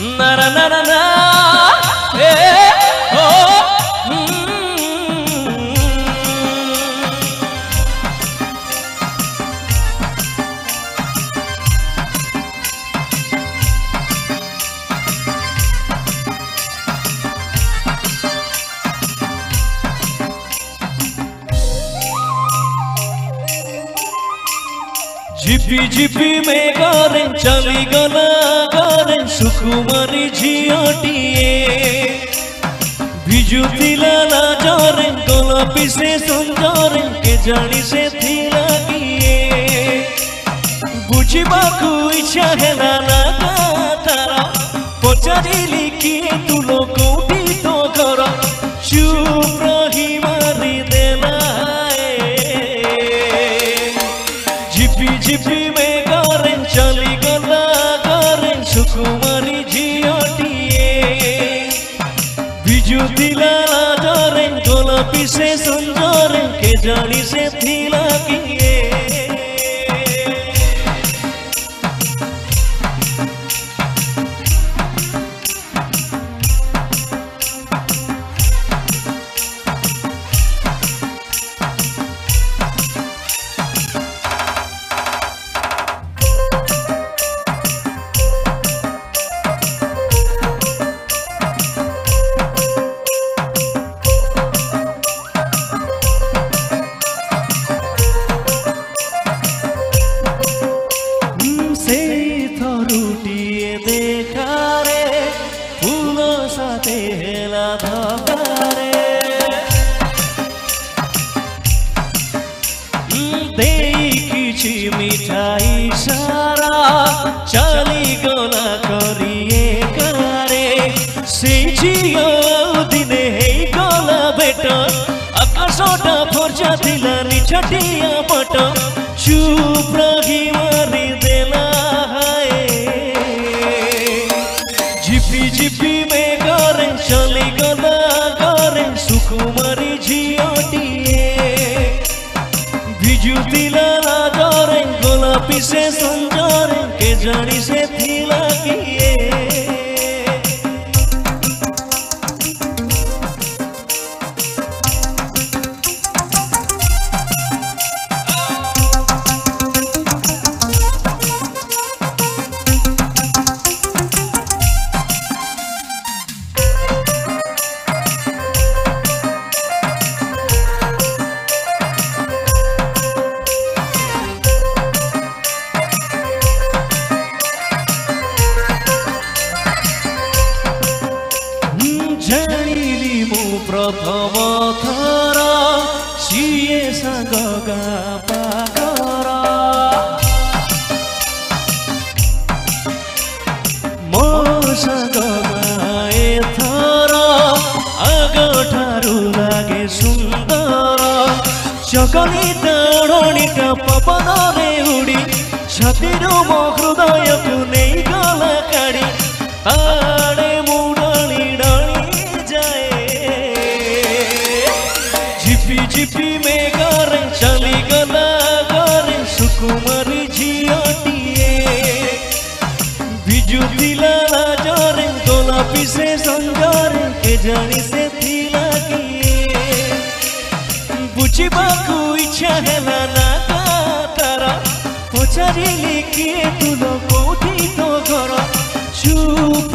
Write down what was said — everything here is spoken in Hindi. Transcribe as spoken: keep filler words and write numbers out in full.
Na na na na na, eh, oh, mm. झिपी झिपी में गरे चली गला गरे सुकुमारी झियोटिए भिजुतिला ना जरे गोलापी से सुंदर के जानी से थी लगिए बुझिबाकु इच्छा हेला ना तारा पचारिली किए तू लोकोटी तो घर चुप रही मारी देला झिपी में गरे चली गला गरे सुकुमारी झियोटिए भिजुतिला जरे गोलापी से सुंदर के जानी से थी लगिए मिठाई सारा चली गला करिए करे से झियो दिने हे गला बेट आकाशटा फर्जा थिला निछटिया पट चुप रही मारी देला है झिपी झिपी में गरे चली गला गरे सुकुमारी झियोटिए भिजुतिला जरे गोलापी से सुंदर के जानी से थी लगिए प्रथम थर सीए सांग पाकर मो सांग एथर आगठारू लागे सुंदर चकनी ताड़णीटा पवन रे उड़ी छातीर मो हृदय को नहीं गला काढ़ी ताड़े मुड़ाणी डाणी झिपी में गरे चली गला गरे सुकुमारी झियोटिए भिजुतिला जरे गोलापी से सुंदर के जानी से थी लगिए बुझिबाकु इच्छा हेला ना तारा पचारिली किए तू लोकोटी तो घर चुप